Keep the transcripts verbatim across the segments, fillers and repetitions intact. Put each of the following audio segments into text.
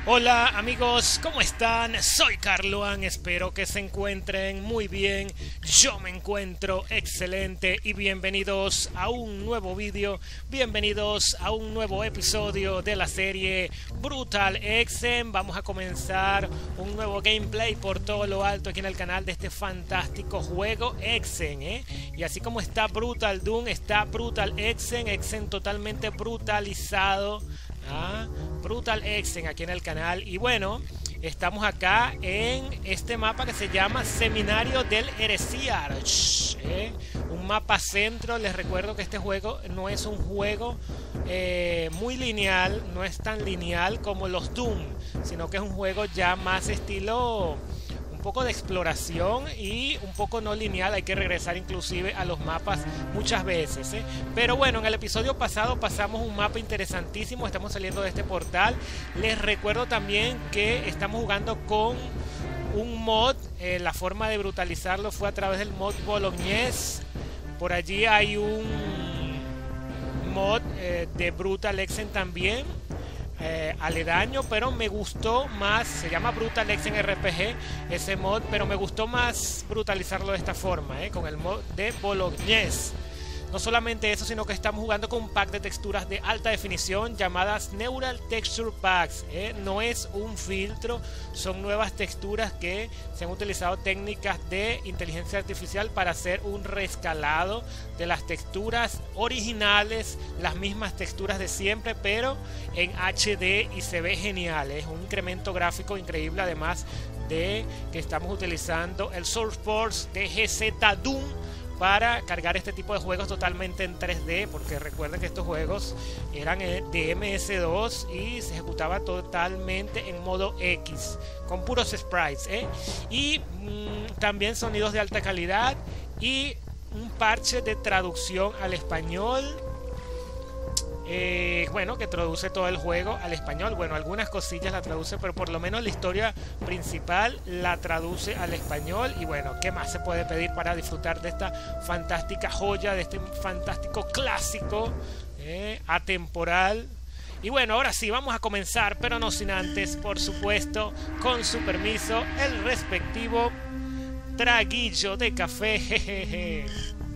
Hola amigos, ¿cómo están? Soy Carloan, espero que se encuentren muy bien. Yo me encuentro excelente y bienvenidos a un nuevo vídeo, bienvenidos a un nuevo episodio de la serie Brutal Exen. Vamos a comenzar un nuevo gameplay por todo lo alto aquí en el canal de este fantástico juego Exen, ¿eh? Y así como está Brutal Doom, está Brutal Exen, Exen totalmente brutalizado. Ah, Brutal Exen aquí en el canal. Y bueno, estamos acá en este mapa que se llama Seminario del Heresiarch, ¿eh? Un mapa centro. Les recuerdo que este juego no es un juego eh, muy lineal, no es tan lineal como los Doom, sino que es un juego ya más estilo un poco de exploración y un poco no lineal. Hay que regresar inclusive a los mapas muchas veces, ¿eh? Pero bueno, en el episodio pasado pasamos un mapa interesantísimo. Estamos saliendo de este portal. Les recuerdo también que estamos jugando con un mod. Eh, la forma de brutalizarlo fue a través del mod Bolognese. Por allí hay un mod eh, de Brutal Exen también, Eh, aledaño, pero me gustó más. Se llama Brutal Exen R P G ese mod, pero me gustó más brutalizarlo de esta forma, eh, con el mod de Bolognese. No solamente eso, sino que estamos jugando con un pack de texturas de alta definición llamadas Neural Texture Packs, ¿eh? No es un filtro, son nuevas texturas que se han utilizado técnicas de inteligencia artificial para hacer un rescalado de las texturas originales, las mismas texturas de siempre, pero en H D, y se ve genial. Es un incremento gráfico increíble, además de que estamos utilizando el SourceForge de G Z Doom para cargar este tipo de juegos totalmente en tres D, porque recuerden que estos juegos eran de M S dos y se ejecutaba totalmente en modo X con puros sprites, ¿eh? Y mmm, también sonidos de alta calidad y un parche de traducción al español, Eh, bueno, que traduce todo el juego al español. Bueno, algunas cosillas la traduce, pero por lo menos la historia principal la traduce al español. Y bueno, ¿qué más se puede pedir para disfrutar de esta fantástica joya, de este fantástico clásico eh, atemporal? Y bueno, ahora sí, vamos a comenzar, pero no sin antes, por supuesto, con su permiso, el respectivo traguillo de café. Jejeje.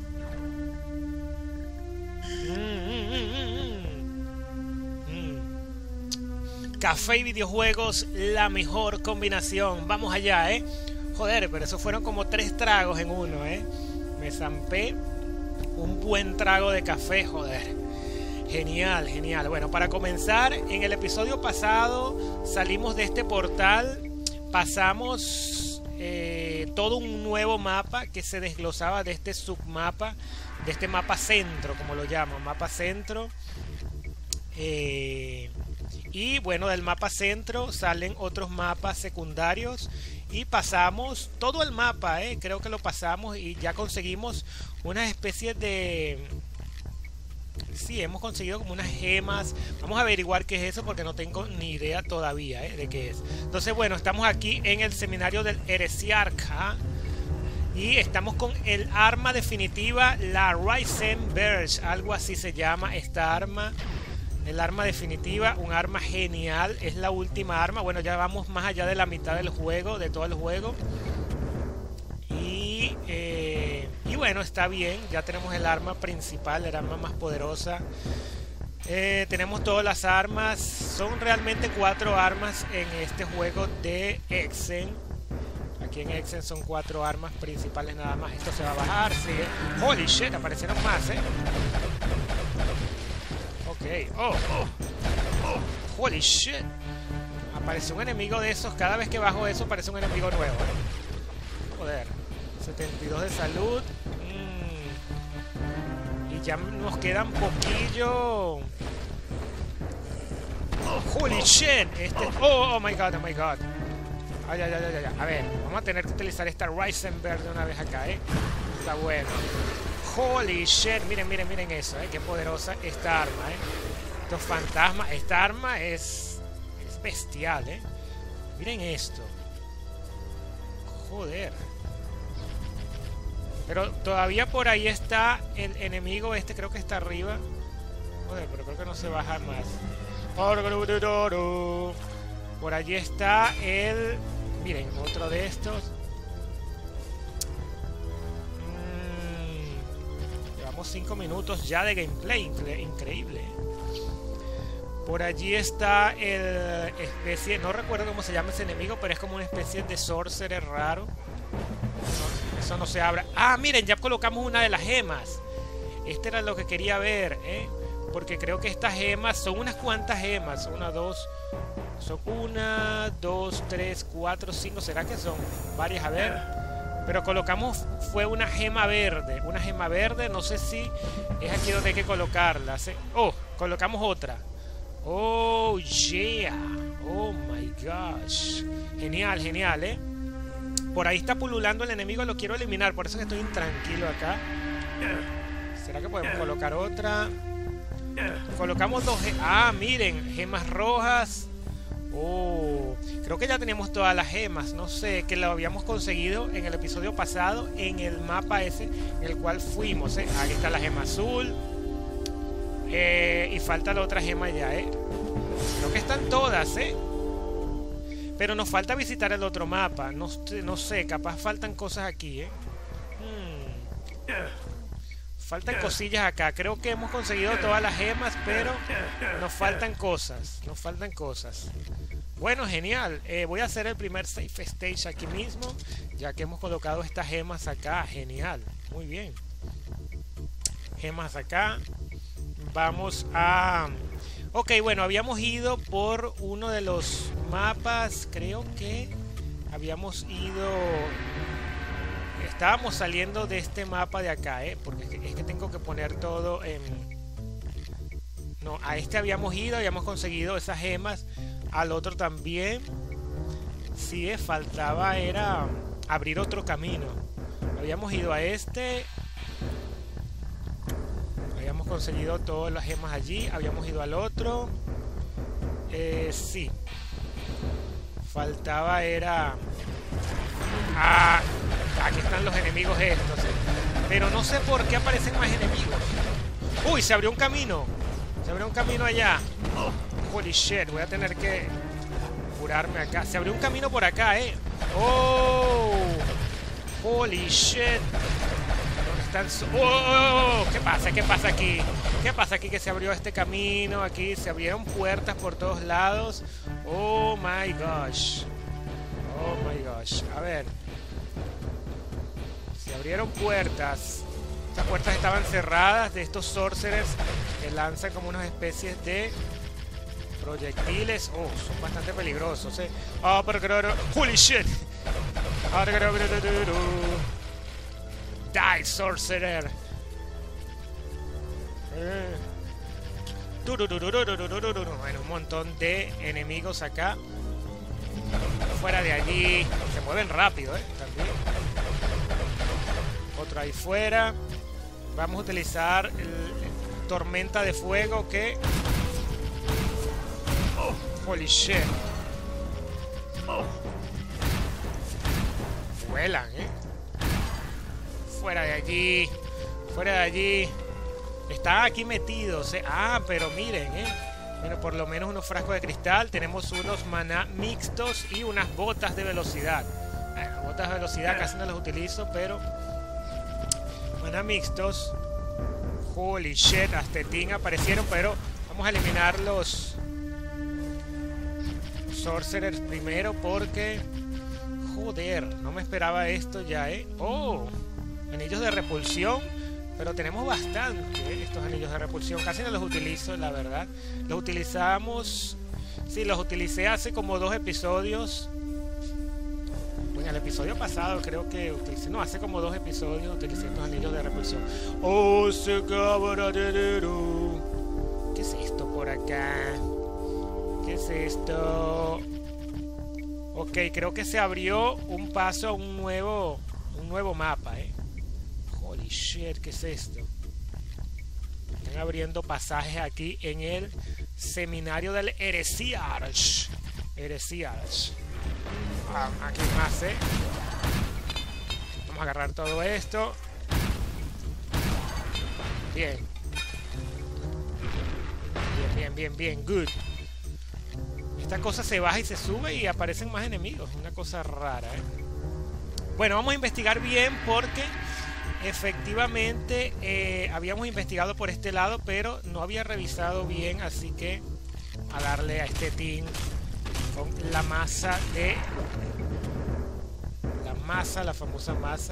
Café y videojuegos, la mejor combinación. Vamos allá, ¿eh? Joder, pero eso fueron como tres tragos en uno, ¿eh? Me zampé un buen trago de café, joder. Genial, genial. Bueno, para comenzar, en el episodio pasado salimos de este portal, pasamos eh, todo un nuevo mapa que se desglosaba de este submapa, de este mapa centro, como lo llaman, mapa centro. Eh... Y bueno, del mapa centro salen otros mapas secundarios y pasamos todo el mapa, ¿eh? Creo que lo pasamos y ya conseguimos una especie de... Sí, hemos conseguido como unas gemas. Vamos a averiguar qué es eso porque no tengo ni idea todavía, ¿eh? de qué es. Entonces bueno, estamos aquí en el Seminario del Heresiarch, ¿eh? Y estamos con el arma definitiva, la Reisenberg, algo así se llama esta arma. El arma definitiva, un arma genial, es la última arma. Bueno, ya vamos más allá de la mitad del juego, de todo el juego. Y, eh, y bueno, está bien, ya tenemos el arma principal, el arma más poderosa. Eh, tenemos todas las armas, son realmente cuatro armas en este juego de Exen. Aquí en Exen son cuatro armas principales nada más. Esto se va a bajar, sigue. Holy shit, aparecieron más, eh. Okay. Oh, oh, oh, holy shit. Apareció un enemigo de esos. Cada vez que bajo eso aparece un enemigo nuevo. Joder. setenta y dos de salud. Mm. Y ya nos quedan poquillo. Oh, holy shit. Este... Oh, oh my god, oh my god. Ay, ay, ay, ay, ay. A ver, vamos a tener que utilizar esta Reisenberg de una vez acá, ¿eh? Está bueno. Holy shit, miren, miren, miren eso, ¿eh? Qué poderosa esta arma, ¿eh? Estos fantasmas, esta arma es, es bestial, ¿eh? Miren esto. Joder. Pero todavía por ahí está el enemigo este, creo que está arriba. Joder, pero creo que no se baja más. Por allí está el... Miren, otro de estos. Mm, llevamos cinco minutos ya de gameplay. Incre increíble. Por allí está el especie... No recuerdo cómo se llama ese enemigo, pero es como una especie de sorcerer raro. No, eso no se abre. Ah, miren, ya colocamos una de las gemas. Este era lo que quería ver, ¿eh? Porque creo que estas gemas son unas cuantas gemas. Una, dos... Son una, dos, tres, cuatro, cinco. ¿Será que son varias? A ver. Pero colocamos, fue una gema verde. Una gema verde, no sé si es aquí donde hay que colocarla. Oh, colocamos otra. Oh, yeah. Oh, my gosh. Genial, genial, ¿eh? Por ahí está pululando el enemigo, lo quiero eliminar. Por eso que estoy intranquilo acá. ¿Será que podemos colocar otra? Colocamos dos gemas. Ah, miren, gemas rojas. Oh, creo que ya tenemos todas las gemas. No sé, que lo habíamos conseguido en el episodio pasado, en el mapa ese en el cual fuimos, ¿eh? Ahí está la gema azul. Eh, y falta la otra gema ya, ¿eh? Creo que están todas, ¿eh? Pero nos falta visitar el otro mapa. No, no sé, capaz faltan cosas aquí, ¿eh? Hmm. Faltan cosillas acá. Creo que hemos conseguido todas las gemas, pero nos faltan cosas. Nos faltan cosas. Bueno, genial. Eh, voy a hacer el primer safe stage aquí mismo, ya que hemos colocado estas gemas acá. Genial. Muy bien. Gemas acá. Vamos a... Ok, bueno, habíamos ido por uno de los mapas. Creo que habíamos ido... Estábamos saliendo de este mapa de acá, ¿eh? Porque es que tengo que poner todo en... No, a este habíamos ido, habíamos conseguido esas gemas. Al otro también. Sí, faltaba era abrir otro camino. Habíamos ido a este. Habíamos conseguido todas las gemas allí. Habíamos ido al otro. Eh, sí. Faltaba era... Ah, aquí están los enemigos estos. Pero no sé por qué aparecen más enemigos. Uy, se abrió un camino. Se abrió un camino allá. Holy shit, voy a tener que curarme acá. Se abrió un camino por acá, eh. Oh, holy shit. ¿Dónde están? So oh, ¿qué pasa? ¿Qué pasa aquí? ¿Qué pasa aquí que se abrió este camino? Aquí se abrieron puertas por todos lados. Oh my gosh. Oh my gosh. A ver. Se abrieron puertas. Estas puertas estaban cerradas de estos sorcerers que lanzan como unas especies de proyectiles. Oh, son bastante peligrosos, eh. Oh, pero creo... Holy shit. Die, sorcerer. Eh. Bueno, un montón de enemigos acá. Fuera de allí. Se mueven rápido, eh. También. Otro ahí fuera. Vamos a utilizar el, el tormenta de fuego que... Oh, holy shit. Oh. Vuelan, eh. Fuera de allí. Fuera de allí. Están aquí metidos, eh. Ah, pero miren, eh. Bueno, por lo menos unos frascos de cristal. Tenemos unos maná mixtos y unas botas de velocidad. Bueno, botas de velocidad casi no las utilizo, pero... Maná mixtos. Holy shit, Astetín aparecieron, pero vamos a eliminar los sorcerers primero porque... Joder, no me esperaba esto ya, ¿eh? Oh, anillos de repulsión. Pero tenemos bastante, ¿eh? Estos anillos de repulsión. Casi no los utilizo, la verdad. Los utilizamos... Sí, los utilicé hace como dos episodios. Bueno, el episodio pasado creo que utilicé... No, hace como dos episodios utilicé estos anillos de repulsión. Oh, se ¿qué es esto por acá? ¿Qué es esto? Ok, creo que se abrió un paso a un nuevo... Un nuevo mapa, ¿eh? Holy shit, ¿qué es esto? Están abriendo pasajes aquí en el seminario del Heresiarch. Heresiarch. Ah, aquí más, ¿eh? Vamos a agarrar todo esto. Bien. Bien, bien, bien, bien. Good. Esta cosa se baja y se sube y aparecen más enemigos. Una cosa rara, ¿eh? Bueno, vamos a investigar bien porque efectivamente eh, habíamos investigado por este lado, pero no había revisado bien, así que a darle a este team con la masa de... La masa, la famosa masa.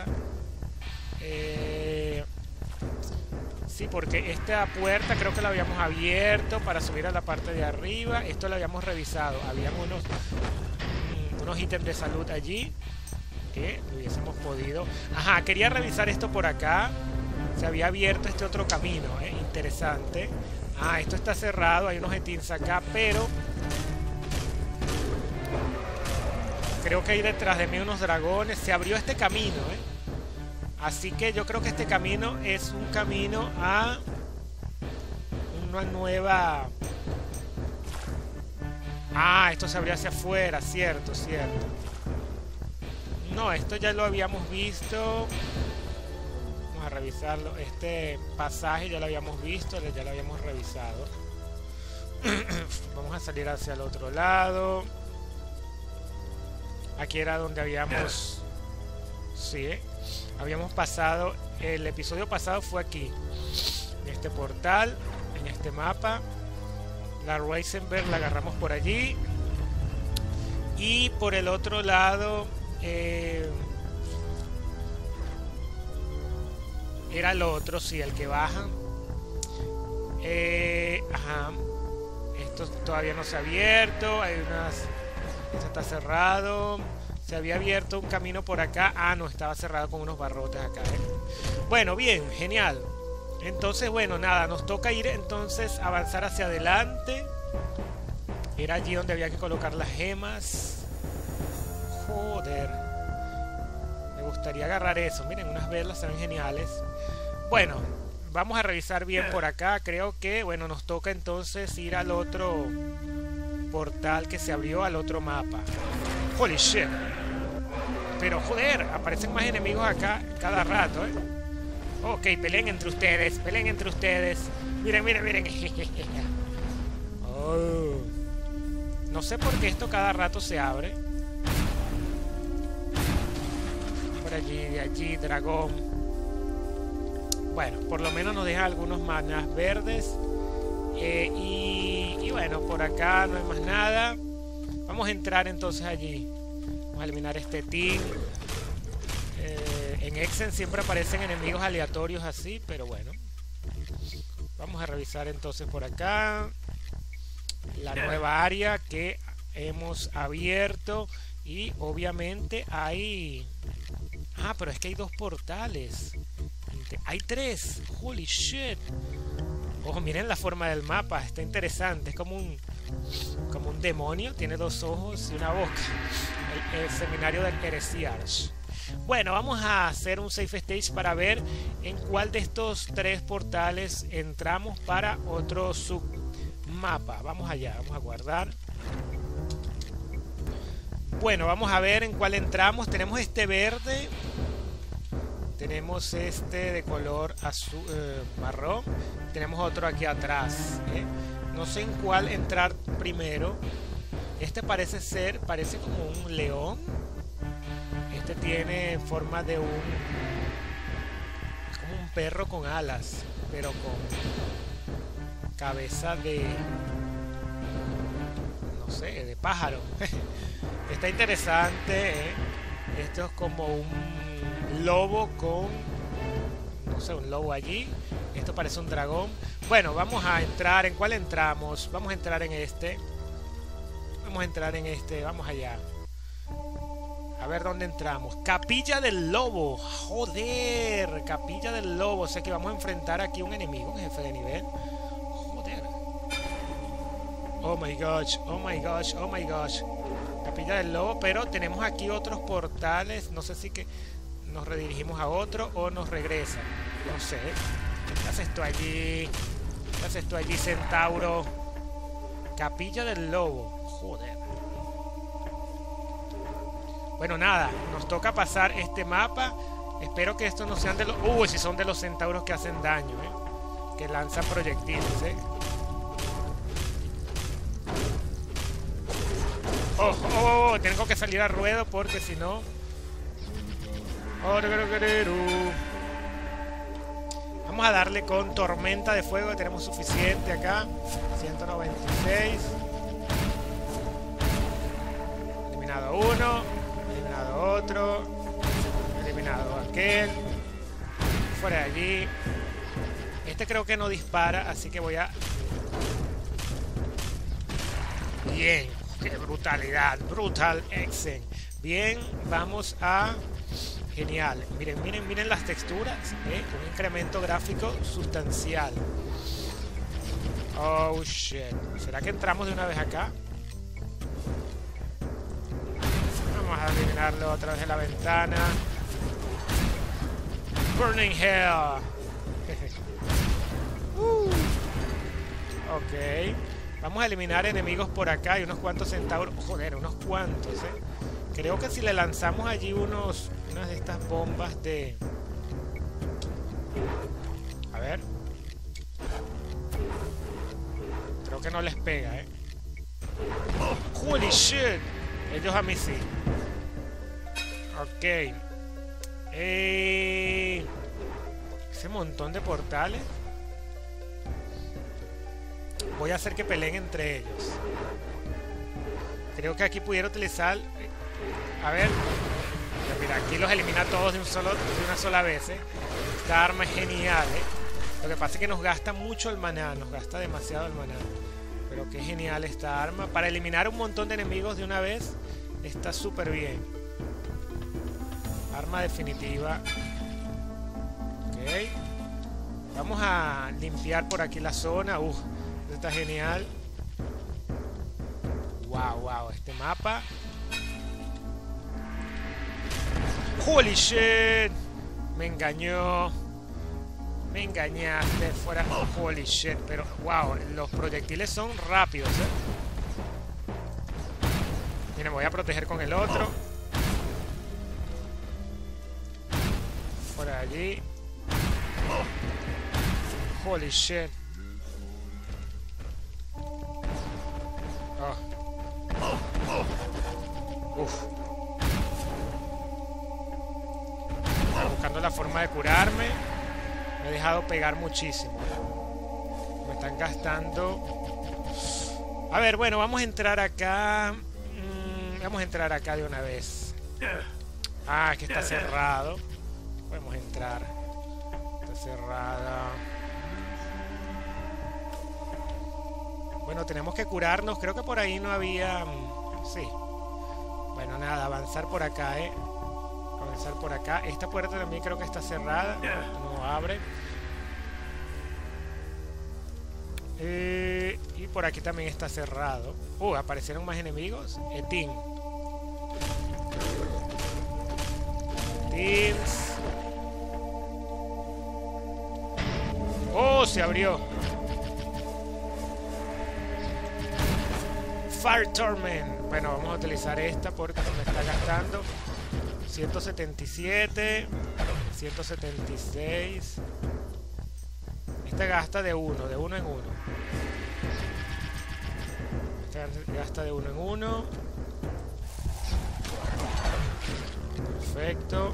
Eh, sí, porque esta puerta creo que la habíamos abierto para subir a la parte de arriba. Esto lo habíamos revisado. Habían unos, unos ítems de salud allí que hubiésemos podido... Ajá, quería revisar esto por acá. Se había abierto este otro camino, ¿eh? Interesante. Ah, esto está cerrado. Hay unos etins acá, pero... creo que hay detrás de mí unos dragones. Se abrió este camino, ¿eh? Así que yo creo que este camino es un camino a una nueva... Ah, esto se abrió hacia afuera, cierto, cierto. No, esto ya lo habíamos visto. Vamos a revisarlo. Este pasaje ya lo habíamos visto, ya lo habíamos revisado. Vamos a salir hacia el otro lado. Aquí era donde habíamos... Sí, ¿eh? Habíamos pasado... El episodio pasado fue aquí. En este portal. En este mapa. La Reisenberg la agarramos por allí. Y por el otro lado... Eh, era el otro, sí, el que baja. Eh, ajá. Esto todavía no se ha abierto. Hay unas... Esto está cerrado. Se había abierto un camino por acá. Ah, no, estaba cerrado con unos barrotes acá, ¿eh? Bueno, bien, genial. Entonces, bueno, nada, nos toca ir entonces avanzar hacia adelante. Era allí donde había que colocar las gemas. Joder. Me gustaría agarrar eso. Miren, unas velas se ven geniales. Bueno, vamos a revisar bien por acá. Creo que, bueno, nos toca entonces ir al otro portal que se abrió, al otro mapa. Holy shit. Pero joder, aparecen más enemigos acá cada rato, ¿eh? Ok, peleen entre ustedes, peleen entre ustedes. Miren, miren, miren. Oh. No sé por qué esto cada rato se abre. Por allí, de allí, dragón. Bueno, por lo menos nos deja algunos manas verdes. Eh, y, y bueno, por acá no hay más nada. Vamos a entrar entonces allí. Vamos a eliminar este team. Eh, en Exen siempre aparecen enemigos aleatorios así, pero bueno. Vamos a revisar entonces por acá la nueva área que hemos abierto. Y obviamente hay... Ah, pero es que hay dos portales. Hay tres. Holy shit. Ojo, miren la forma del mapa. Está interesante. Es como un... Como un demonio. Tiene dos ojos y una boca. El, el seminario del Heresiarch. Bueno, vamos a hacer un save stage para ver en cuál de estos tres portales entramos para otro submapa. Vamos allá, vamos a guardar. Bueno, vamos a ver en cuál entramos. Tenemos este verde. Tenemos este de color azul, eh, marrón. Tenemos otro aquí atrás, ¿eh? No sé en cuál entrar primero. Este parece ser, parece como un león. Este tiene forma de un... como un perro con alas, pero con cabeza de... no sé, de pájaro. Está interesante, ¿eh? Esto es como un lobo con... no sé, un lobo allí. Esto parece un dragón. Bueno, vamos a entrar. ¿En cuál entramos? Vamos a entrar en este. Vamos a entrar en este. Vamos allá. A ver dónde entramos. Capilla del Lobo. Joder. Capilla del Lobo. O sea que vamos a enfrentar aquí un enemigo, un jefe de nivel. Joder. Oh my gosh. Oh my gosh. Oh my gosh. Capilla del Lobo. Pero tenemos aquí otros portales. No sé si que nos redirigimos a otro o nos regresan. No sé. ¿Qué haces tú allí? ¿Qué haces tú allí, centauro? Capilla del Lobo. Joder. Bueno, nada. Nos toca pasar este mapa. Espero que estos no sean de los... Uy, si son de los centauros que hacen daño, ¿eh? Que lanzan proyectiles, ¿eh? oh, oh, tengo que salir a ruedo porque si no... Vamos a darle con tormenta de fuego. Tenemos suficiente acá. ciento noventa y seis. Eliminado uno. Eliminado otro. Eliminado aquel. Fuera de allí. Este creo que no dispara, así que voy a... Bien. ¡Qué brutalidad! Brutal Exen. Bien, vamos a... Genial. Miren, miren, miren las texturas. ¿eh? Un incremento gráfico sustancial. Oh, shit. ¿Será que entramos de una vez acá? Vamos a eliminarlo a través de la ventana. Burning Hell. uh. Ok. Vamos a eliminar enemigos por acá. Hay unos cuantos centauros. Joder, unos cuantos, ¿eh? Creo que si le lanzamos allí unos... Unas de estas bombas de... A ver. Creo que no les pega, ¿eh? ¡Holy shit! Ellos a mí sí. Ok. Eh... Ese montón de portales. Voy a hacer que peleen entre ellos. Creo que aquí pudiera utilizar... A ver... Mira, aquí los elimina todos de, un solo, de una sola vez, ¿eh? Esta arma es genial, ¿eh? Lo que pasa es que nos gasta mucho el maná, nos gasta demasiado el maná. Pero qué genial esta arma. Para eliminar un montón de enemigos de una vez, está súper bien. Arma definitiva. Ok. Vamos a limpiar por aquí la zona. Uf, esto está genial. Wow, wow, este mapa... Holy shit. Me engañó. Me engañaste. Fuera. Holy shit. Pero wow. Los proyectiles son rápidos, ¿eh? Mira, me voy a proteger con el otro. Fuera de allí. Holy shit. Oh. Uf. Buscando la forma de curarme. Me he dejado pegar muchísimo. Me están gastando. A ver, bueno, vamos a entrar acá. mm, Vamos a entrar acá de una vez. Ah, que está cerrado. Podemos entrar. Está cerrada. Bueno, tenemos que curarnos. Creo que por ahí no había... Sí. Bueno, nada, avanzar por acá, eh Avanzar por acá. Esta puerta también creo que está cerrada. No abre. Eh, y por aquí también está cerrado. Uh, aparecieron más enemigos. Etin. Etins. Oh, se abrió. Fire Torment. Bueno, vamos a utilizar esta porque se me está gastando. ciento setenta y siete, ciento setenta y seis. Esta gasta de uno, de uno en uno. Esta gasta de uno en uno. Perfecto.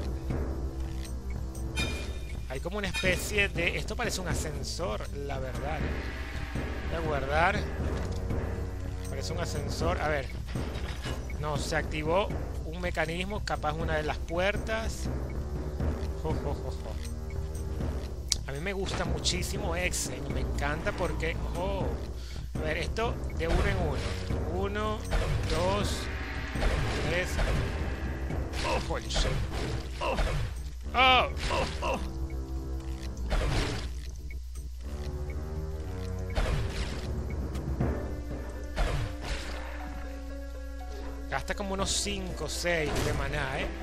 Hay como una especie de... Esto parece un ascensor, la verdad. Voy a guardar. Parece un ascensor. A ver. No, se activó un mecanismo, capaz una de las puertas. Jo, jo, jo, jo. A mí me gusta muchísimo Exen, me encanta porque... Oh, a ver, esto de uno en uno. Uno, dos, tres. Oh, holy shit. Oh, oh, oh. Gasta como unos cinco o seis de maná, ¿eh?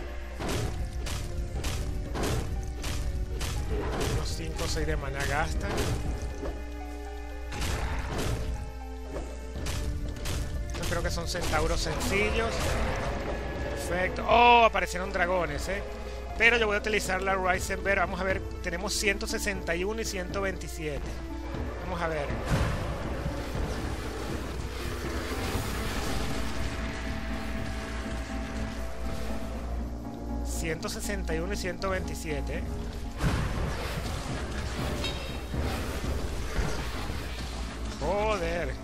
Unos cinco o seis de maná gasta. Yo creo que son centauros sencillos. Perfecto. Oh, aparecieron dragones, ¿eh? Pero yo voy a utilizar la Risenberg. Vamos a ver, tenemos ciento sesenta y uno y ciento veintisiete. Vamos a ver. ciento sesenta y uno y ciento veintisiete. Joder.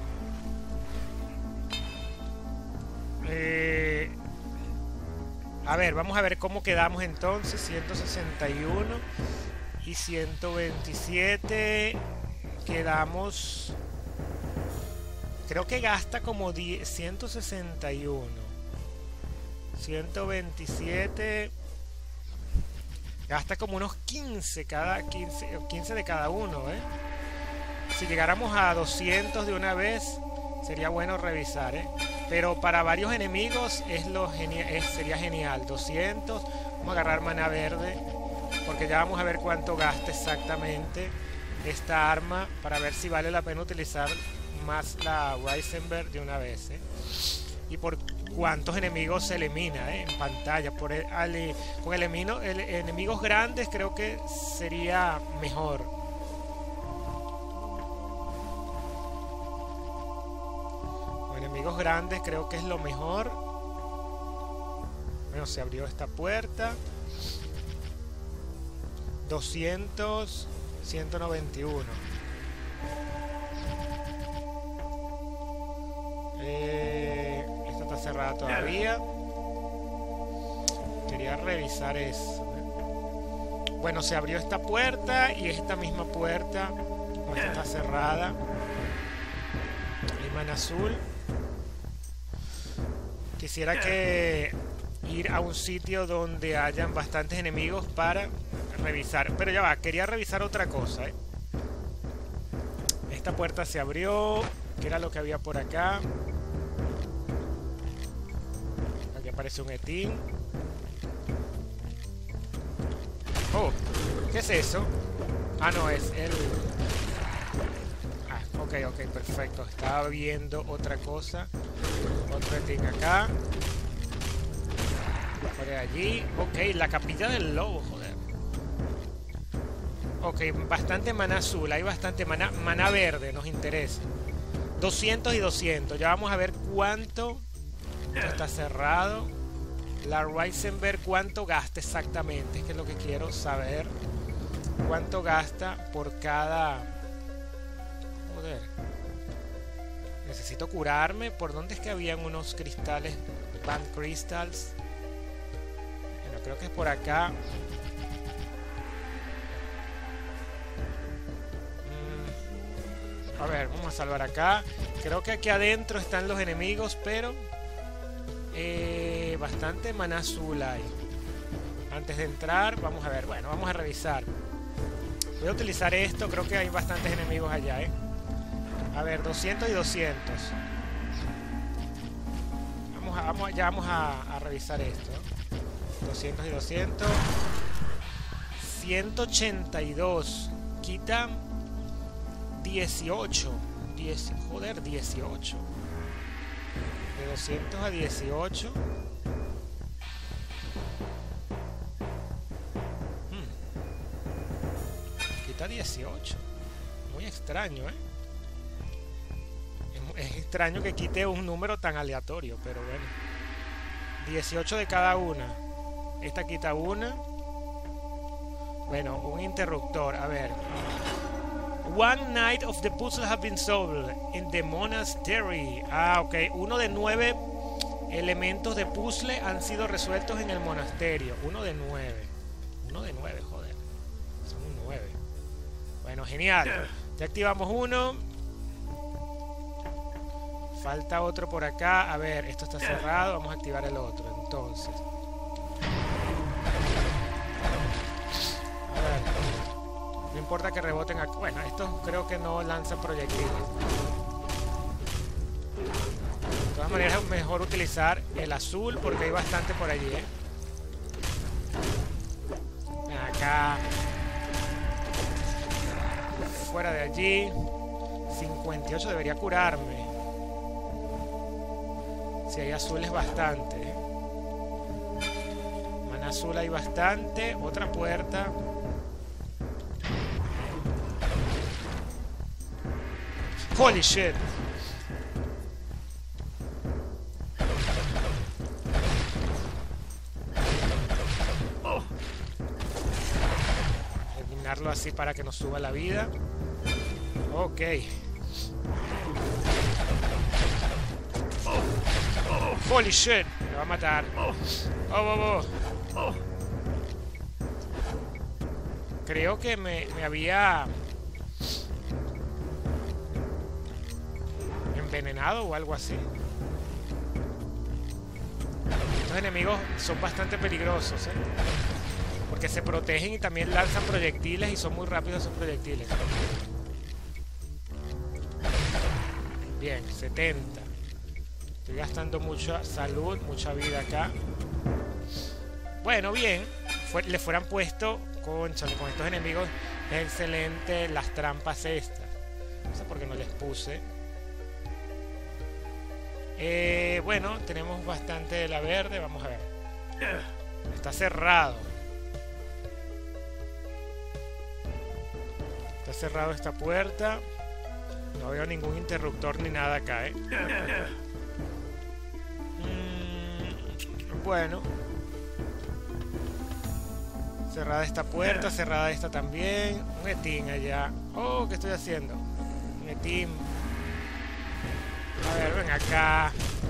Eh, a ver, vamos a ver cómo quedamos entonces. ciento sesenta y uno y ciento veintisiete. Quedamos... Creo que gasta como ciento sesenta y uno. ciento veintisiete. Gasta como unos quince cada quince, quince de cada uno, ¿eh? Si llegáramos a doscientos de una vez, sería bueno revisar, ¿eh? Pero para varios enemigos es lo genial, es, sería genial. doscientos. Vamos a agarrar mana verde, porque ya vamos a ver cuánto gasta exactamente esta arma, para ver si vale la pena utilizar más la Reisenberg de una vez, ¿eh? Y por cuántos enemigos se elimina, ¿eh? En pantalla. Por el, al, con el elimino, el, enemigos grandes creo que sería mejor. Enemigos grandes creo que es lo mejor. Bueno, se abrió esta puerta. doscientos, ciento noventa y uno. Eh, esta está cerrada todavía. Quería revisar eso. Bueno, se abrió esta puerta y esta misma puerta. No, esta está cerrada. Hay mana azul. Quisiera que ir a un sitio donde hayan bastantes enemigos para revisar. Pero ya va, quería revisar otra cosa, ¿eh? Esta puerta se abrió. ¿Qué era lo que había por acá? Aquí aparece un Etín. Oh, ¿qué es eso? Ah, no, es el... Ah, ok, ok, perfecto. Estaba viendo otra cosa. Otro Etín acá. Por allí. Ok, la capilla del lobo, joder. Ok, bastante mana azul. Hay bastante mana, mana verde, nos interesa. doscientos y doscientos. Ya vamos a ver cuánto. Esto está cerrado. La Reisenberg, cuánto gasta exactamente. Es que es lo que quiero saber. Cuánto gasta por cada... Joder. Necesito curarme. ¿Por dónde es que habían unos cristales? Band Crystals. Bueno, creo que es por acá. Mm. A ver, vamos a salvar acá. Creo que aquí adentro están los enemigos, pero... Eh, bastante mana azul hay. Antes de entrar, vamos a ver. Bueno, vamos a revisar. Voy a utilizar esto. Creo que hay bastantes enemigos allá, ¿eh? A ver, doscientos y doscientos. Vamos a, vamos, ya vamos a, a revisar esto. doscientos y doscientos. ciento ochenta y dos. Quita dieciocho. diez, joder, dieciocho. De doscientos a dieciocho. Hmm. Quita dieciocho. Muy extraño, ¿eh? Es extraño que quite un número tan aleatorio, pero bueno. dieciocho de cada una. Esta quita una. Bueno, un interruptor. A ver. One night of the puzzle have been solved in the monastery. Ah, ok. Uno de nueve elementos de puzzle han sido resueltos en el monasterio. Uno de nueve. Uno de nueve, joder. Son un nueve. Bueno, genial. Ya activamos uno. Falta otro por acá. A ver, esto está cerrado. Vamos a activar el otro. Entonces. A ver. No importa que reboten aquí. Bueno, estos creo que no lanzan proyectiles. De todas maneras es mejor utilizar el azul porque hay bastante por allí, ¿eh? Acá. Fuera de allí. cincuenta y ocho debería curarme. Si hay azul es bastante. Mana azul hay bastante. Otra puerta. Holy shit. eliminarlo así para que nos suba la vida. Ok. Holy shit. Me va a matar. Oh, oh, oh. Creo que me, me había envenenado o algo así. Estos enemigos son bastante peligrosos, ¿eh? Porque se protegen y también lanzan proyectiles y son muy rápidos esos proyectiles. Bien, setenta. Estoy gastando mucha salud, mucha vida acá. Bueno, bien. Fue, le fueran puesto, conchale, con estos enemigos es excelente las trampas estas. No sé por qué no les puse. Eh, bueno, tenemos bastante de la verde. Vamos a ver. Está cerrado. Está cerrado esta puerta. No veo ningún interruptor ni nada acá, ¿eh? Mm, bueno. Cerrada esta puerta, cerrada esta también. Un etín allá. Oh, ¿qué estoy haciendo? Un etín. A ver, ven acá.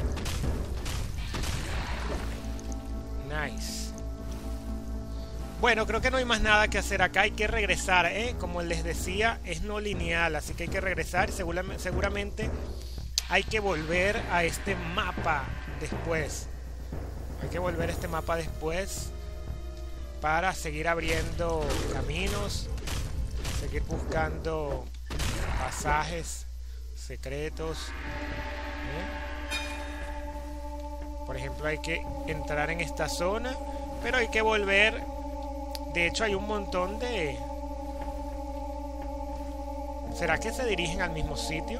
Nice. Bueno, creo que no hay más nada que hacer acá. Hay que regresar, ¿eh? Como les decía, es no lineal, así que hay que regresar. Seguramente, seguramente hay que volver a este mapa después. Hay que volver a este mapa después para seguir abriendo caminos, seguir buscando pasajes secretos. ¿Eh? Por ejemplo, hay que entrar en esta zona, pero hay que volver. De hecho, hay un montón de... ¿Será que se dirigen al mismo sitio?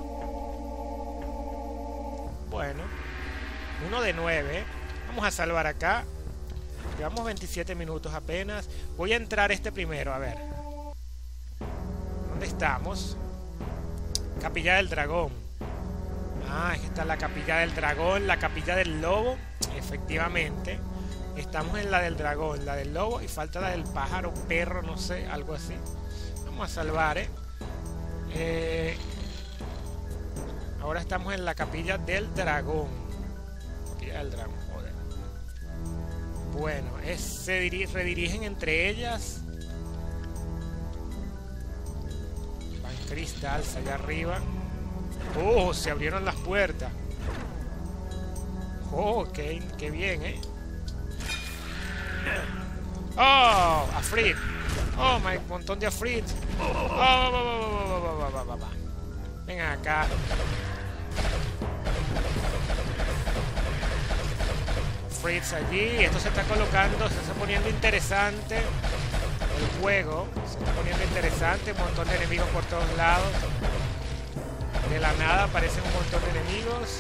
Bueno, uno de nueve. Vamos a salvar acá. Llevamos veintisiete minutos apenas. Voy a entrar este primero, a ver. ¿Dónde estamos? Capilla del Dragón. Ah, es que está la Capilla del Dragón, la Capilla del Lobo. Efectivamente. Estamos en la del dragón, la del lobo y falta la del pájaro, perro, no sé, algo así. Vamos a salvar, ¿eh? eh ahora estamos en la Capilla del Dragón. Capilla del Dragón, joder. Bueno, es, se diri redirigen entre ellas. Van cristales allá arriba. Oh, se abrieron las puertas. Oh, qué, qué bien, ¿eh? Oh, Afrit. Oh, my montón de Afrit. Oh, oh, oh, oh, oh, oh, oh, oh. Venga acá. Afrits allí. Esto se está colocando, se está poniendo interesante. El juego se está poniendo interesante. Un montón de enemigos por todos lados. De la nada aparecen un montón de enemigos.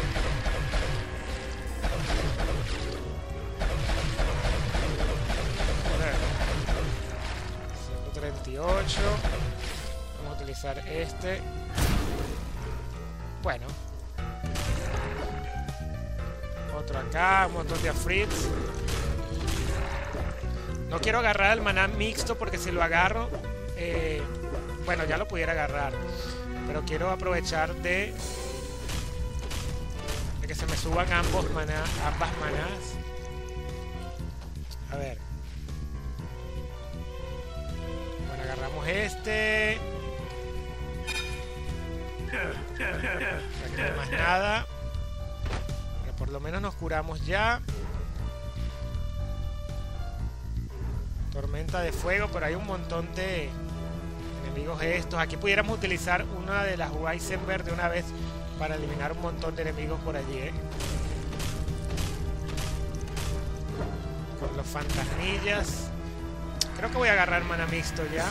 ciento treinta y ocho. Vamos a utilizar este. Bueno. Otro acá, un montón de afrits. No quiero agarrar el maná mixto porque si lo agarro, eh, bueno, ya lo pudiera agarrar. Pero quiero aprovechar de, de que se me suban ambos maná, ambas manás. A ver. Bueno, agarramos este. Aquí no hay más nada. Pero por lo menos nos curamos ya. Tormenta de fuego, pero hay un montón de enemigos estos. Aquí pudiéramos utilizar una de las Weisenberg de una vez para eliminar un montón de enemigos por allí, ¿eh? Con los fantasmillas. Creo que voy a agarrar mana mixto ya.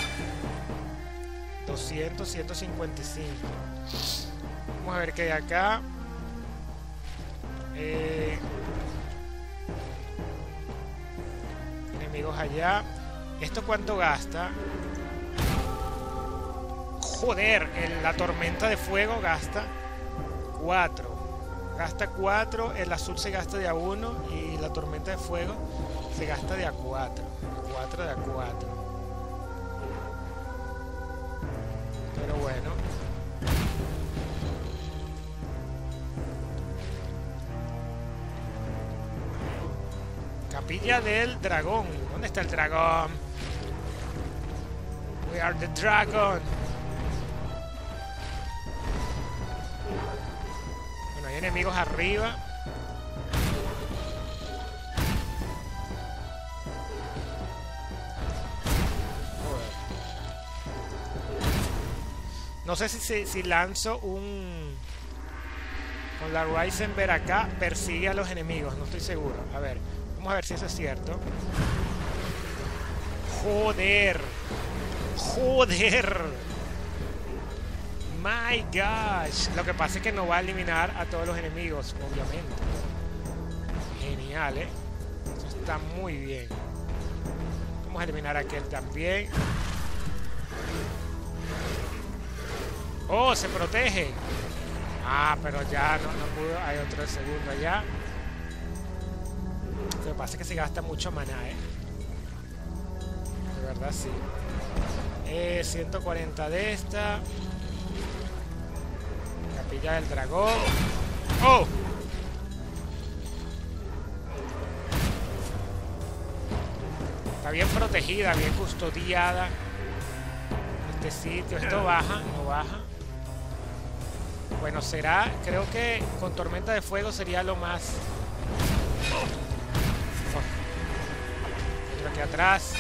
doscientos, ciento cincuenta y cinco. Vamos a ver qué hay acá. Eh... Enemigos allá. ¿Esto cuánto gasta? Joder, el, la tormenta de fuego gasta cuatro. Gasta cuatro, el azul se gasta de a uno y la tormenta de fuego se gasta de a cuatro. cuatro de a cuatro. Pero bueno. Capilla del dragón. ¿Dónde está el dragón? We are the dragon. Bueno, hay enemigos arriba. No sé si, si, si lanzo un... Con la Reisenberg acá, persigue a los enemigos. No estoy seguro. A ver, vamos a ver si eso es cierto. Joder. Joder. My gosh. Lo que pasa es que no va a eliminar a todos los enemigos, obviamente. Genial, ¿eh? Eso está muy bien. Vamos a eliminar a aquel también. Oh, se protege. Ah, pero ya no, no pudo. Hay otro segundo allá. Lo que pasa es que se gasta mucho maná, ¿eh? De verdad, sí. Eh, ciento cuarenta de esta. Capilla del dragón. ¡Oh! Está bien protegida, bien custodiada. Este sitio. Esto baja, no baja. Bueno, será, creo que con tormenta de fuego sería lo más... Otro aquí atrás.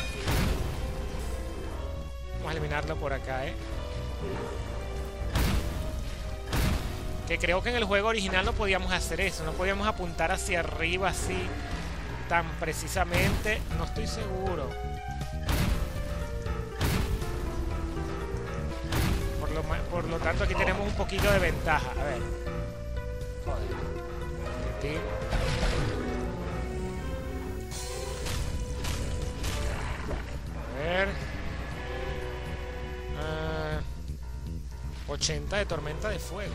Vamos a eliminarlo por acá, ¿eh? Que creo que en el juego original no podíamos hacer eso. No podíamos apuntar hacia arriba así, tan precisamente. No estoy seguro. Por lo tanto, aquí tenemos un poquito de ventaja. A ver. Joder. A ver. Uh, ochenta de tormenta de fuego.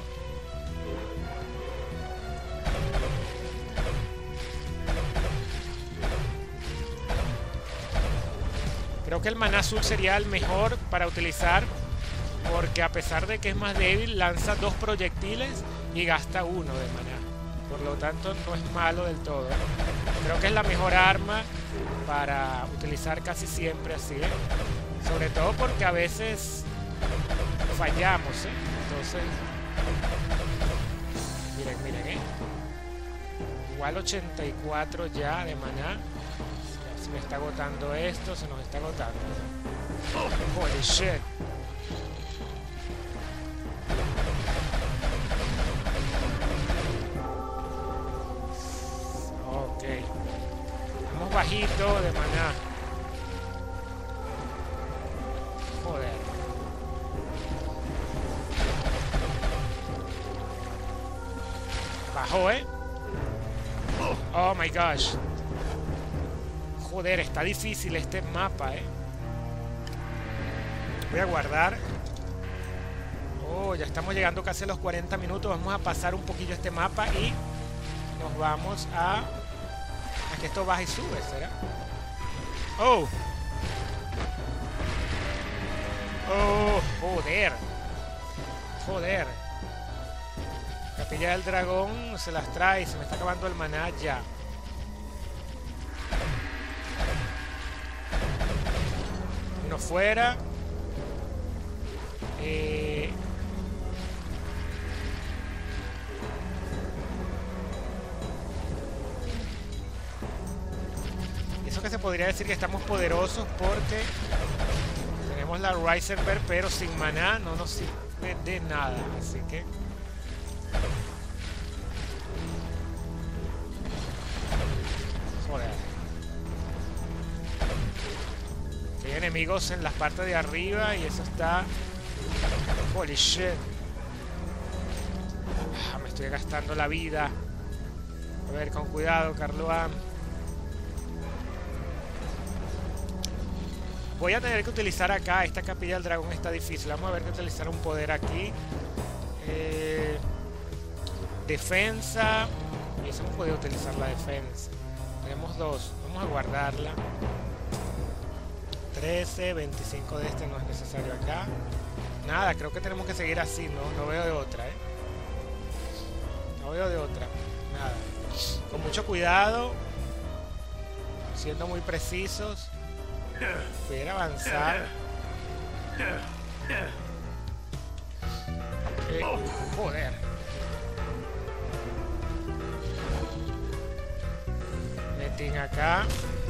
Creo que el maná azul sería el mejor para utilizar, porque a pesar de que es más débil, lanza dos proyectiles y gasta uno de maná. Por lo tanto, no es malo del todo. Creo que es la mejor arma para utilizar casi siempre así, ¿eh? Sobre todo porque a veces fallamos, ¿eh? Entonces, miren, miren, ¿eh? Igual ochenta y cuatro ya de maná. Se me está agotando esto, se nos está agotando. Holy shit. Vamos bajito de maná. Joder. Bajó, ¿eh? Oh my gosh. Joder, está difícil este mapa, ¿eh? Voy a guardar. Oh, ya estamos llegando casi a los cuarenta minutos. Vamos a pasar un poquillo este mapa y nos vamos a... a que esto baja y sube, ¿será? Oh. Oh, joder. Joder. Capilla del dragón se las trae. Se me está acabando el maná ya. Uno fuera. Eh... Eso que se podría decir que estamos poderosos porque tenemos la Reisenberg, pero sin maná no nos sirve de nada. Así que... Joder. Hay enemigos en las partes de arriba y eso está... Holy shit. Ah, me estoy gastando la vida. A ver, con cuidado, Carloan. Voy a tener que utilizar acá. Esta capilla del dragón está difícil. Vamos a ver que utilizar un poder aquí. Eh, defensa. Y eso hemos podido utilizar la defensa. Tenemos dos. Vamos a guardarla. trece, veinticinco de este no es necesario acá. Nada, creo que tenemos que seguir así, no, no veo de otra, ¿eh? No veo de otra. Nada. Con mucho cuidado. Siendo muy precisos. Pudiera avanzar. Eh, joder. Metín acá.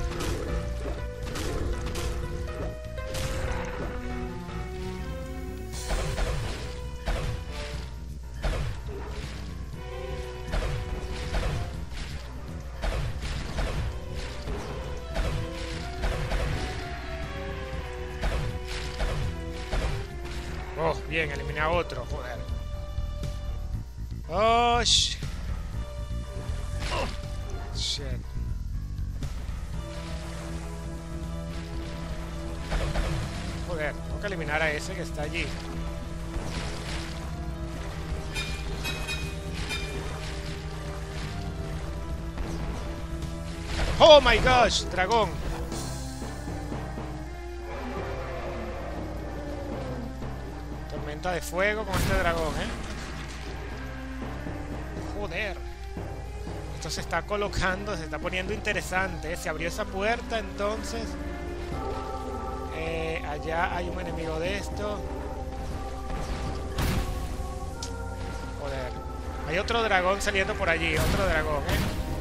Oh, bien, eliminé a otro, joder. Oh, sh oh, shit. Joder, tengo que eliminar a ese que está allí. Oh my gosh, dragón. Tormenta de fuego con este dragón, ¿eh? Joder. Esto se está colocando, se está poniendo interesante, ¿eh? Se abrió esa puerta, entonces... Eh, allá hay un enemigo de esto. Joder. Hay otro dragón saliendo por allí, otro dragón, ¿eh?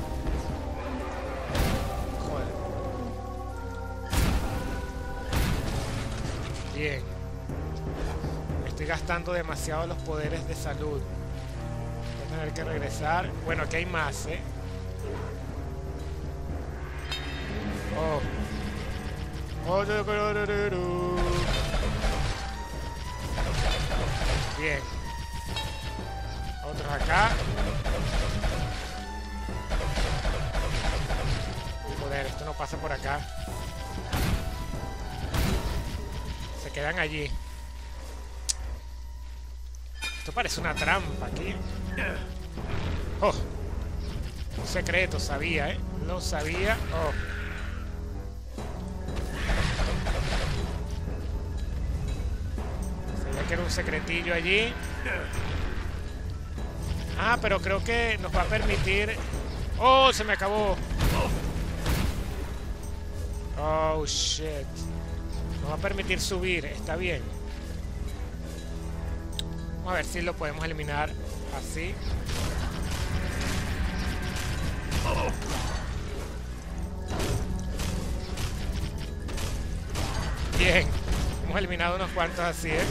Bien. Me estoy gastando demasiado los poderes de salud. Voy a tener que regresar. Bueno, aquí hay más, ¿eh? Oh. Oh, bien. Otros acá. Joder, esto no pasa por acá. Se quedan allí. Esto parece una trampa aquí. Oh. Un secreto, sabía, ¿eh? Lo sabía. Oh. Sabía que era un secretillo allí. Ah, pero creo que nos va a permitir... Oh, se me acabó. Oh, shit. Nos va a permitir subir, está bien. Vamos a ver si lo podemos eliminar así. Bien, hemos eliminado unos cuantos así, ¿eh?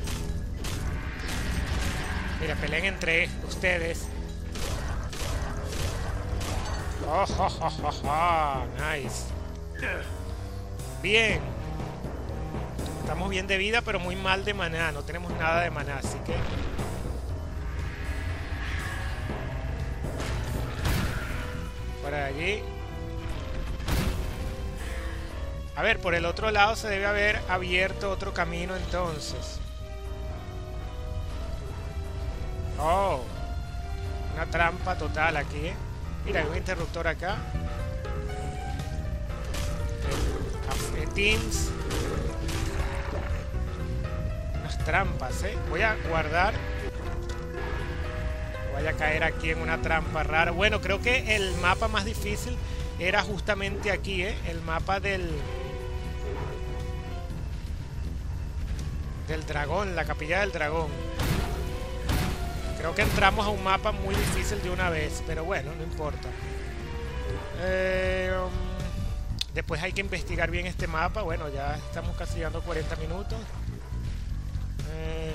Mira, peleen entre ustedes. Oh, oh, oh, oh, oh. Nice. Bien. Estamos bien de vida, pero muy mal de maná. No tenemos nada de maná, así que... Para allí. A ver, por el otro lado se debe haber abierto otro camino entonces. Oh. Una trampa total aquí, ¿eh? Mira, hay un interruptor acá. Teams. Unas trampas, ¿eh? Voy a guardar. Voy a caer aquí en una trampa rara. Bueno, creo que el mapa más difícil era justamente aquí, ¿eh? El mapa del... Del dragón, la capilla del dragón. Creo que entramos a un mapa muy difícil de una vez, pero bueno, no importa. Eh, um, después hay que investigar bien este mapa. Bueno, ya estamos casi llegando a cuarenta minutos. Eh,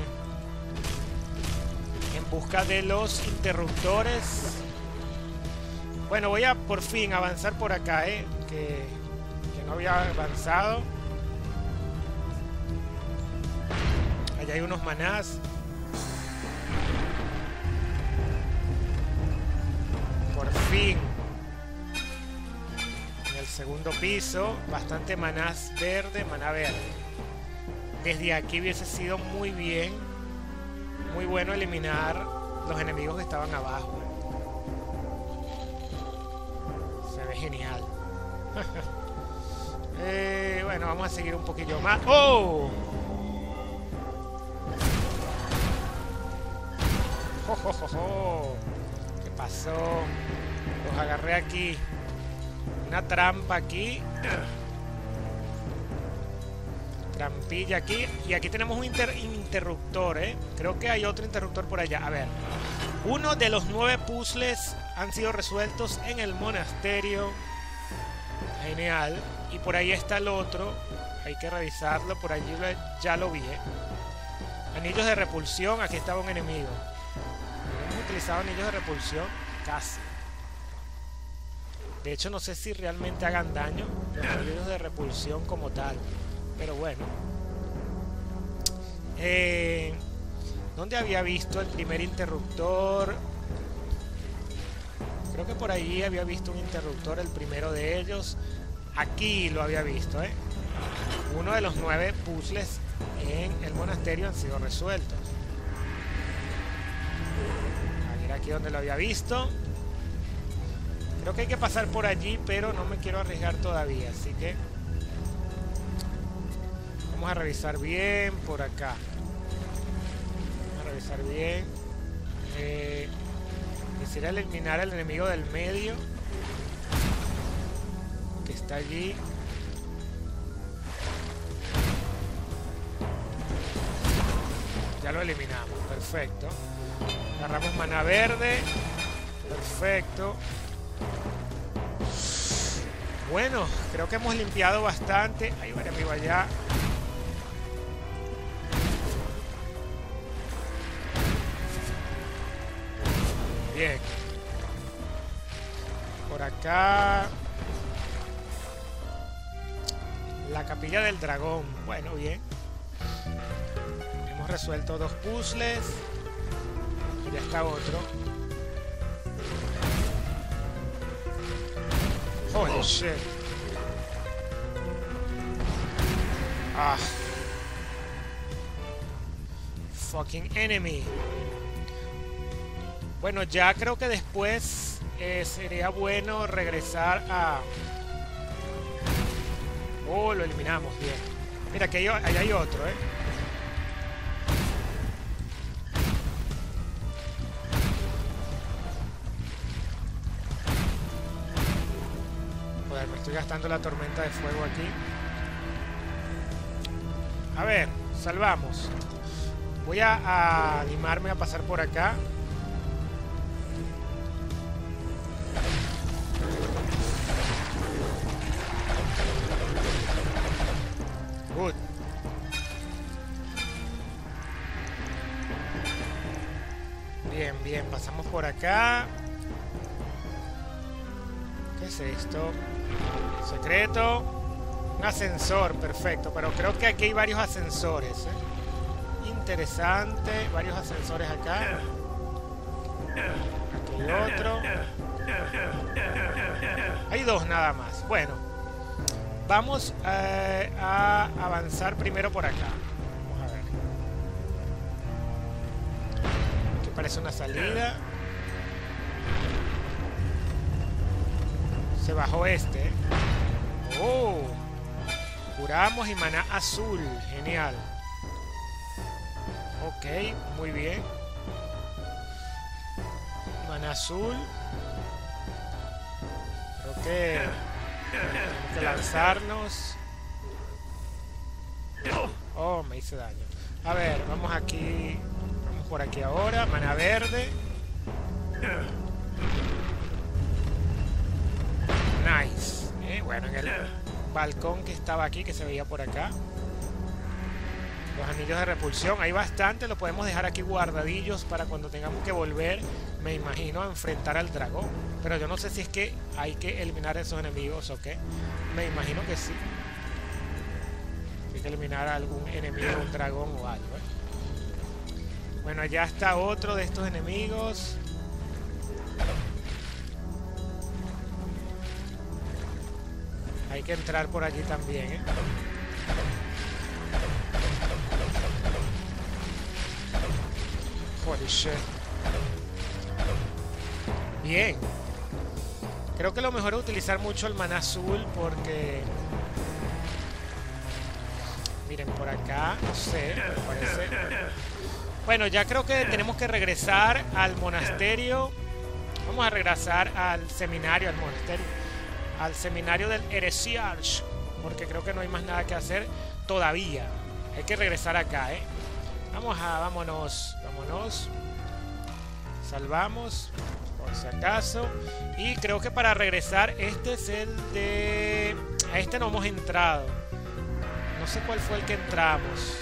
en busca de los interruptores. Bueno, voy a por fin avanzar por acá, eh, que, que no había avanzado. Allá hay unos manás. Por fin. En el segundo piso, bastante manás verde, maná verde. Desde aquí hubiese sido muy bien, muy bueno eliminar los enemigos que estaban abajo. Se ve genial. eh, bueno, vamos a seguir un poquillo más. ¡Oh! ¡Jo, jo, jo, jo! ¿Qué pasó? Los agarré aquí. Una trampa aquí. Trampilla aquí. Y aquí tenemos un inter interruptor, ¿eh? Creo que hay otro interruptor por allá. A ver. Uno de los nueve puzzles han sido resueltos en el monasterio. Genial. Y por ahí está el otro. Hay que revisarlo. Por allí ya lo vi, ¿eh? Anillos de repulsión. Aquí estaba un enemigo. ¿Hemos utilizado anillos de repulsión? Casi. De hecho, no sé si realmente hagan daño los anillos de repulsión como tal. Pero bueno. Eh, ¿Dónde había visto el primer interruptor? Creo que por ahí había visto un interruptor, el primero de ellos. Aquí lo había visto, ¿eh? Uno de los nueve puzzles en el monasterio han sido resueltos. A ver aquí donde lo había visto. Creo que hay que pasar por allí, pero no me quiero arriesgar todavía, así que vamos a revisar bien por acá. Vamos a revisar bien. Eh, quisiera eliminar al enemigo del medio, que está allí. Ya lo eliminamos, perfecto. Agarramos mana verde. Perfecto. Bueno, creo que hemos limpiado bastante. Hay un enemigo allá. Bien. Por acá. La capilla del dragón. Bueno, bien. Hemos resuelto dos puzzles. Y ya está otro. Holy shit. Ah. Fucking enemy. Bueno, ya creo que después eh, sería bueno regresar a... Oh, lo eliminamos, bien. Mira, que allá hay otro, ¿eh? Joder, me estoy gastando la tormenta de fuego aquí. A ver, salvamos. Voy a, a animarme a pasar por acá. Good. Bien, bien, pasamos por acá. ¿Qué es esto? Secreto. Un ascensor, perfecto. Pero creo que aquí hay varios ascensores, ¿eh? Interesante. Varios ascensores acá. Aquí hay otro. Hay dos nada más. Bueno. Vamos eh, a avanzar primero por acá. Vamos a ver. Aquí parece una salida. Se bajó este. Oh. Curamos y maná azul. Genial. Ok, muy bien. Maná azul. Creo que tenemos que lanzarnos. Oh, me hice daño. A ver, vamos aquí. Vamos por aquí ahora. Mana verde. Nice. Eh, bueno, en el balcón que estaba aquí, que se veía por acá. Los anillos de repulsión. Hay bastante. Lo podemos dejar aquí guardadillos para cuando tengamos que volver, me imagino, a enfrentar al dragón. Pero yo no sé si es que hay que eliminar a esos enemigos o qué. Me imagino que sí. Hay que eliminar a algún enemigo, un dragón o algo, ¿eh? Bueno, allá está otro de estos enemigos. Hay que entrar por allí también, ¿eh? Holy shit. Bien. Creo que lo mejor es utilizar mucho el maná azul porque... Miren, por acá, no sé, me parece... Bueno, ya creo que tenemos que regresar al monasterio. Vamos a regresar al seminario, al monasterio, al seminario del Heresiarch, porque creo que no hay más nada que hacer todavía. Hay que regresar acá, ¿eh? Vamos a, vámonos, vámonos. Salvamos, por si acaso. Y creo que para regresar, este es el de... A este no hemos entrado. No sé cuál fue el que entramos.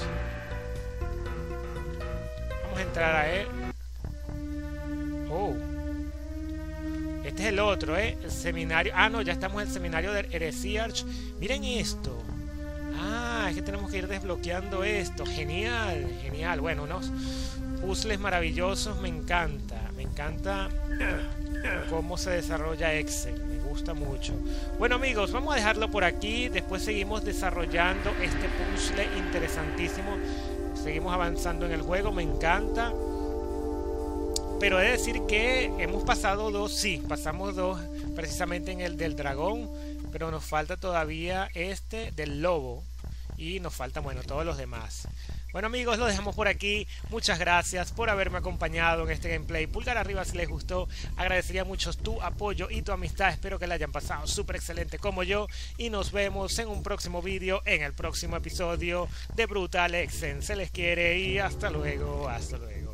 Vamos a entrar a él. Oh. Este es el otro, ¿eh? El seminario. Ah, no, ya estamos en el seminario del Heresiarch. Miren esto. Ah, es que tenemos que ir desbloqueando esto. Genial, genial. Bueno, unos puzzles maravillosos. Me encanta. Me encanta cómo se desarrolla Excel. Me gusta mucho. Bueno, amigos, vamos a dejarlo por aquí. Después seguimos desarrollando este puzzle interesantísimo. Seguimos avanzando en el juego. Me encanta. Pero he de decir que hemos pasado dos, sí, pasamos dos precisamente en el del dragón, pero nos falta todavía este del lobo y nos faltan, bueno, todos los demás. Bueno, amigos, lo dejamos por aquí. Muchas gracias por haberme acompañado en este gameplay. Pulgar arriba si les gustó. Agradecería mucho tu apoyo y tu amistad. Espero que la hayan pasado súper excelente como yo. Y nos vemos en un próximo vídeo, en el próximo episodio de Brutal Excel. Se les quiere y hasta luego, hasta luego.